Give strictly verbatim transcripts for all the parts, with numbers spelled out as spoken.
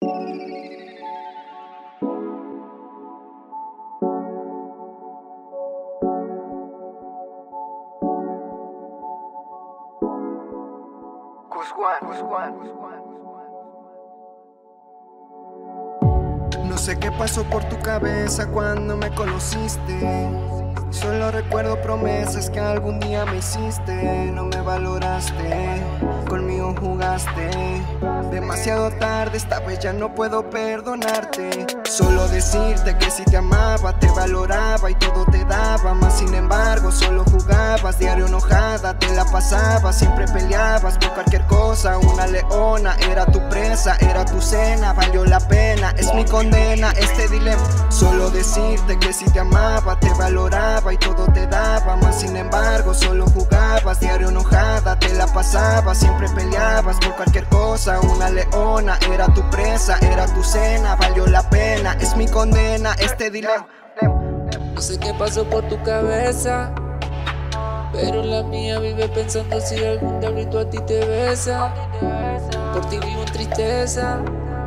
No sé qué pasó por tu cabeza cuando me conociste. Solo recuerdo promesas que algún día me hiciste. No me valoraste, conmigo jugaste. Demasiado tarde, esta vez ya no puedo perdonarte. Solo decirte que si te amaba, te valoraba y todo te daba. Más sin embargo, solo jugabas, diario enojada, te la pasabas. Siempre peleabas por cualquier cosa, una leona. Era tu presa, era tu cena, valió la pena, es mi condena, este dilema. Solo decirte que si te amaba, te valoraba y todo te daba. Más sin embargo, solo jugabas, diario enojada, te la pasabas. Siempre peleabas por cualquier cosa, una leona. Era tu presa, era tu cena, valió la pena, es mi condena, este dilema. No sé qué pasó por tu cabeza, pero la mía vive pensando si algún diablito a ti te besa. Por ti vivo en tristeza,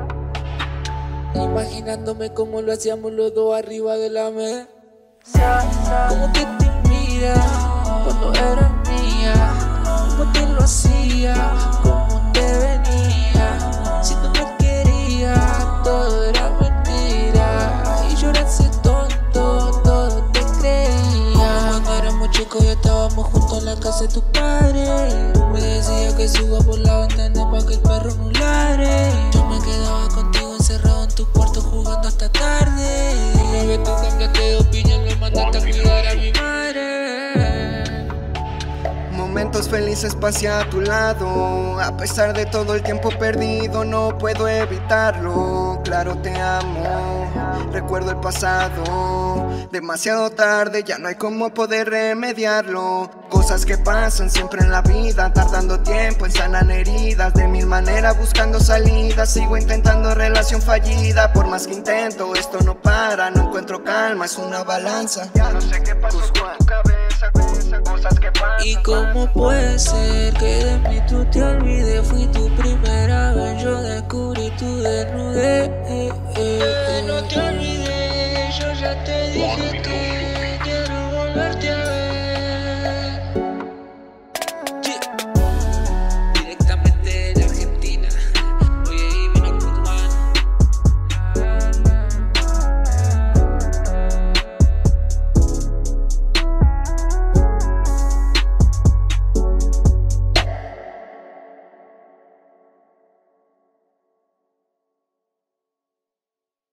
imaginándome cómo lo hacíamos los dos arriba de la mesa. Cómo que te mira cuando eras mía, cómo te lo hacía, cómo te venía. Si tú me querías, todo era mentira y yo era ese tonto, todo te creía. Cuando éramos chicos ya estábamos juntos en la casa de tus padres. Tú me decías que suba por la ventana pa' que el perro no ladre. Yo me quedaba contigo encerrado en tu cuarto jugando hasta tarde. Dime que tú cambiaste de opinión, me mandaste a cuidar a mi madre. Momentos felices pasé a tu lado, a pesar de todo el tiempo perdido, no puedo evitarlo. Claro, te amo, recuerdo el pasado. Demasiado tarde, ya no hay cómo poder remediarlo. Cosas que pasan siempre en la vida, tardando tiempo en sanar heridas. De mil maneras buscando salidas, sigo intentando relación fallida. Por más que intento, esto no para, no encuentro calma, es una balanza. Ya no sé qué pasó por tu cabeza, cosas que pasan. ¿Y cómo puede ser que de mí tú te olvides? Fui tu primera